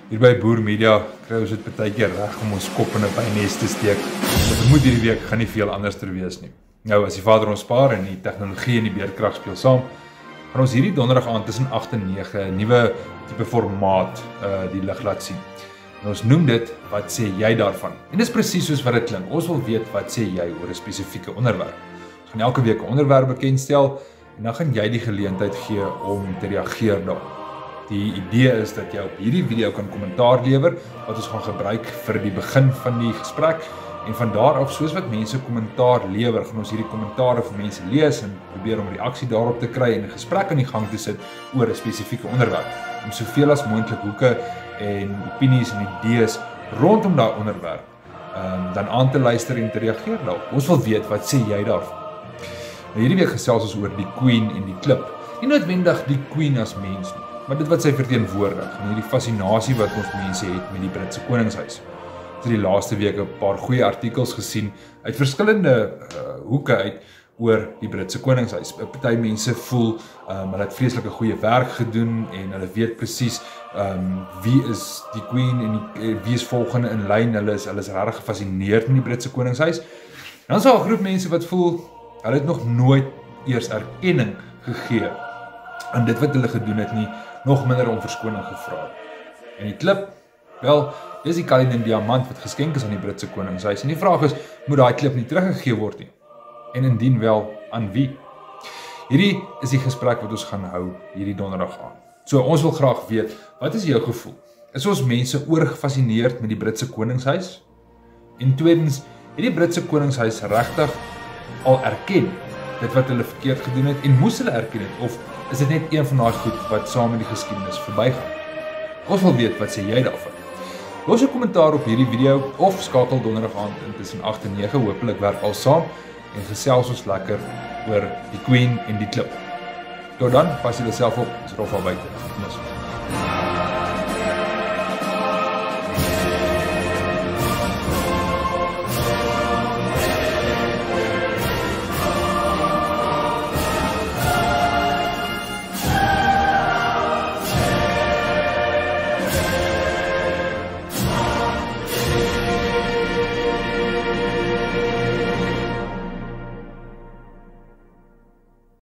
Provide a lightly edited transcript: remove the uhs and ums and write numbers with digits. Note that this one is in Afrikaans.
Hier by Boermedia kry ons dit partykeer reg om ons kop in 'n bynes te steek. Ek vermoed hierdie week gaan nie veel anders wees nie. Nou, as die Vader ons spaar en die tegnologie en die beerdkrag speel saam, gaan ons hierdie donderdag aand tussen 8 en 9 'n nuwe tipe formaat die lig laat sien. En ons noem dit wat sê jy daarvan. En dis presies soos wat dit klink. Ons wil weet wat sê jy oor 'n spesifieke onderwerp. Ons gaan elke week 'n onderwerp bekendstel en dan gaan jy die geleentheid gee om te reageer daarop. Die idee is dat jy op hierdie video kan kommentaar lewer wat ons gaan gebruik vir die begin van die gesprek en van daar af, soos wat mense kommentaar lewer, gaan ons hierdie kommentare vir mense lees en probeer om reaksie daarop te kry en 'n gesprek aan die gang te sit oor 'n spesifieke onderwerp om soveel as moontlik hoeke en opinies en idees rondom daai onderwerp dan aan te luister en te reageer daarop. Ons wil weet wat sê jy daarvan. Nou, hierdie week gesels ons oor die Queen en die Klip. Nie noodwendig die Queen as mens nie, maar dit wat sy verteenwoordig en hierdie fascinasie wat ons mense het met die Britse koningshuis. Ons het die laaste week 'n paar goeie artikels gesien uit verskillende hoeke uit oor die Britse koningshuis. Party mense voel hulle het vreeslike goeie werk gedoen en hulle weet presies wie is die Queen en wie is volgende in lyn. Hulle is regtig gefassineerd met die Britse koningshuis. En dan is daar 'n groep mense wat voel hulle het nog nooit eers erkenning gegee aan dit wat hulle gedoen het nie, nog minder om verskoning gevra. En die Klip, wel, dis die Cullinan diamant wat geskenk is aan die Britse koningshuis. En die vraag is, moet daai Klip nie teruggegee word nie? En indien wel, aan wie? Hierdie is die gesprek wat ons gaan hou hierdie donderdag aan. So, ons wil graag weet, wat is jou gevoel? Is ons mense oorgefassineerd met die Britse koningshuis? En tweedens, het die Britse koningshuis regtig al erken dit wat hulle verkeerd gedoen het en moes hulle erken het, of is dit net een van daai goed wat saam met die geskiedenis verbygaan? Ons wil weet, wat sê jy daarvan? Los 'n kommentaar op hierdie video of skakel donderdag aand tussen 8 en 9, hopelik werk al saam en gesels ons lekker oor die Queen en die Klip. Tot dan, pas jullie self op, is Rolf al buite.